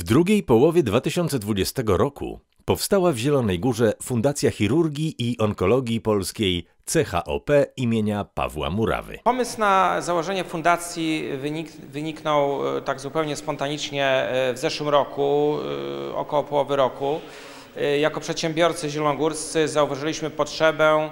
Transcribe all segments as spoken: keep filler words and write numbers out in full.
W drugiej połowie dwa tysiące dwudziestego roku powstała w Zielonej Górze Fundacja Chirurgii i Onkologii Polskiej C H O P imienia Pawła Murawy. Pomysł na założenie fundacji wynik, wyniknął tak zupełnie spontanicznie w zeszłym roku, około połowy roku. Jako przedsiębiorcy zielonogórscy zauważyliśmy potrzebę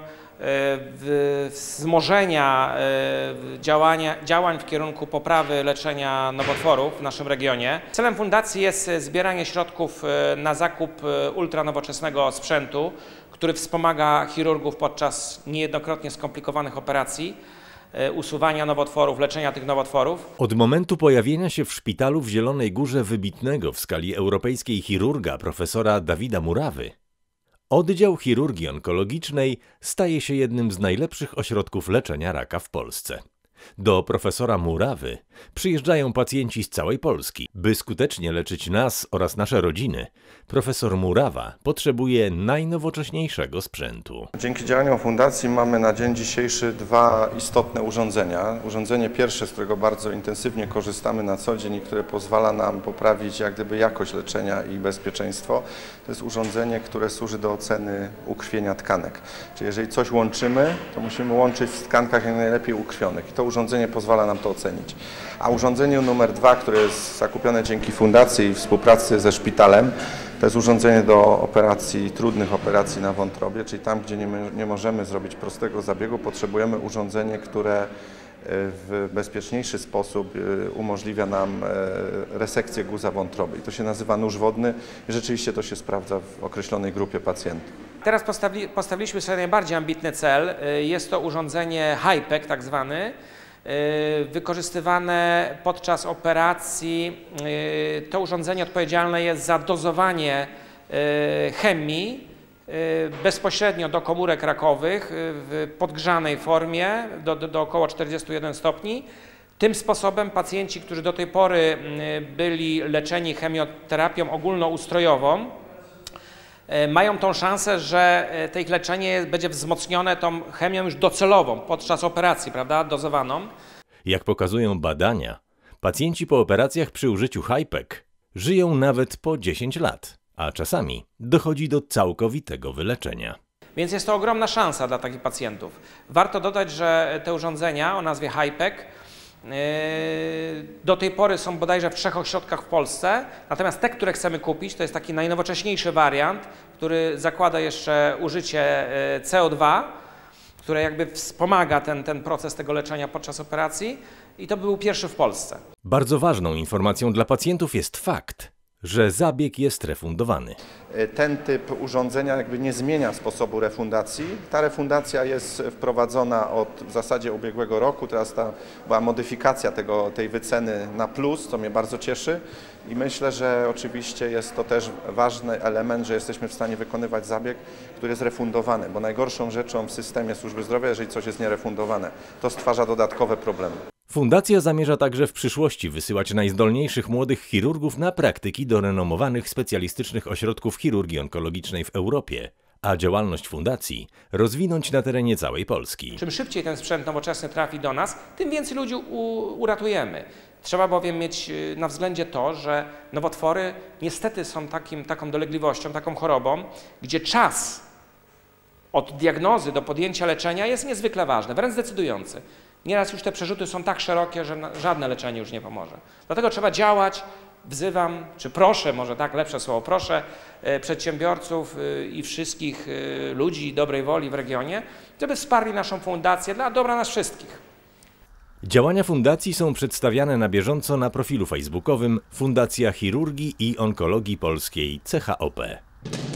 wzmożenia działania, działań w kierunku poprawy leczenia nowotworów w naszym regionie. Celem fundacji jest zbieranie środków na zakup ultranowoczesnego sprzętu, który wspomaga chirurgów podczas niejednokrotnie skomplikowanych operacji, usuwania nowotworów, leczenia tych nowotworów. Od momentu pojawienia się w szpitalu w Zielonej Górze wybitnego w skali europejskiej chirurga profesora Dawida Murawy, oddział chirurgii onkologicznej staje się jednym z najlepszych ośrodków leczenia raka w Polsce. Do profesora Murawy przyjeżdżają pacjenci z całej Polski. By skutecznie leczyć nas oraz nasze rodziny, profesor Murawa potrzebuje najnowocześniejszego sprzętu. Dzięki działaniom fundacji mamy na dzień dzisiejszy dwa istotne urządzenia. Urządzenie pierwsze, z którego bardzo intensywnie korzystamy na co dzień i które pozwala nam poprawić jak gdyby jakość leczenia i bezpieczeństwo, to jest urządzenie, które służy do oceny ukrwienia tkanek. Czyli jeżeli coś łączymy, to musimy łączyć w tkankach jak najlepiej ukrwionych. I to urządzenie pozwala nam to ocenić. A urządzenie numer dwa, które jest zakupione dzięki fundacji i współpracy ze szpitalem, to jest urządzenie do operacji, trudnych operacji na wątrobie, czyli tam, gdzie nie, nie możemy zrobić prostego zabiegu, potrzebujemy urządzenie, które w bezpieczniejszy sposób umożliwia nam resekcję guza wątroby. I to się nazywa nóż wodny i rzeczywiście to się sprawdza w określonej grupie pacjentów. Teraz postawi, postawiliśmy sobie najbardziej ambitny cel. Jest to urządzenie HIPEC tak zwany, wykorzystywane podczas operacji. To urządzenie odpowiedzialne jest za dozowanie chemii bezpośrednio do komórek rakowych w podgrzanej formie do, do, do około czterdziestu jeden stopni. Tym sposobem pacjenci, którzy do tej pory byli leczeni chemioterapią ogólnoustrojową, mają tą szansę, że to ich leczenie będzie wzmocnione tą chemią już docelową podczas operacji, prawda, dozowaną. Jak pokazują badania, pacjenci po operacjach przy użyciu HIPEC żyją nawet po dziesięć lat, a czasami dochodzi do całkowitego wyleczenia. Więc jest to ogromna szansa dla takich pacjentów. Warto dodać, że te urządzenia o nazwie HIPEC do tej pory są bodajże w trzech ośrodkach w Polsce, natomiast te, które chcemy kupić, to jest taki najnowocześniejszy wariant, który zakłada jeszcze użycie C O dwa, które jakby wspomaga ten, ten proces tego leczenia podczas operacji i to był pierwszy w Polsce. Bardzo ważną informacją dla pacjentów jest fakt, że zabieg jest refundowany. Ten typ urządzenia jakby nie zmienia sposobu refundacji. Ta refundacja jest wprowadzona od w zasadzie ubiegłego roku. Teraz ta była modyfikacja tego, tej wyceny na plus, co mnie bardzo cieszy. I myślę, że oczywiście jest to też ważny element, że jesteśmy w stanie wykonywać zabieg, który jest refundowany, bo najgorszą rzeczą w systemie służby zdrowia, jeżeli coś jest nierefundowane, to stwarza dodatkowe problemy. Fundacja zamierza także w przyszłości wysyłać najzdolniejszych młodych chirurgów na praktyki do renomowanych specjalistycznych ośrodków chirurgii onkologicznej w Europie, a działalność fundacji rozwinąć na terenie całej Polski. Czym szybciej ten sprzęt nowoczesny trafi do nas, tym więcej ludzi uratujemy. Trzeba bowiem mieć na względzie to, że nowotwory niestety są takim, taką dolegliwością, taką chorobą, gdzie czas od diagnozy do podjęcia leczenia jest niezwykle ważny, wręcz decydujący. Nieraz już te przerzuty są tak szerokie, że żadne leczenie już nie pomoże. Dlatego trzeba działać. Wzywam, czy proszę, może tak lepsze słowo, proszę przedsiębiorców i wszystkich ludzi dobrej woli w regionie, żeby wsparli naszą fundację dla dobra nas wszystkich. Działania fundacji są przedstawiane na bieżąco na profilu facebookowym Fundacja Chirurgii i Onkologii Polskiej C H O P.